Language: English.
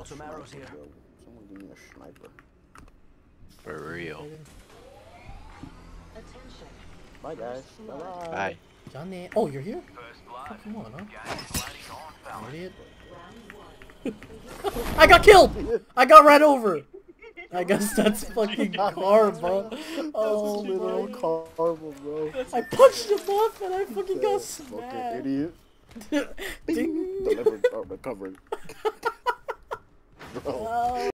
got some arrows here. Bro. Someone give me a sniper. For real. Bye guys. Bye bye. Bye. Johnny. Oh, you're here? Come on, huh? Idiot. I got killed! I got ran over! I guess that's fucking karma. Oh, literal karma, bro. I punched him off and I fucking got Fucking smacked. idiot. Ding. Delivered or recovered. Bro.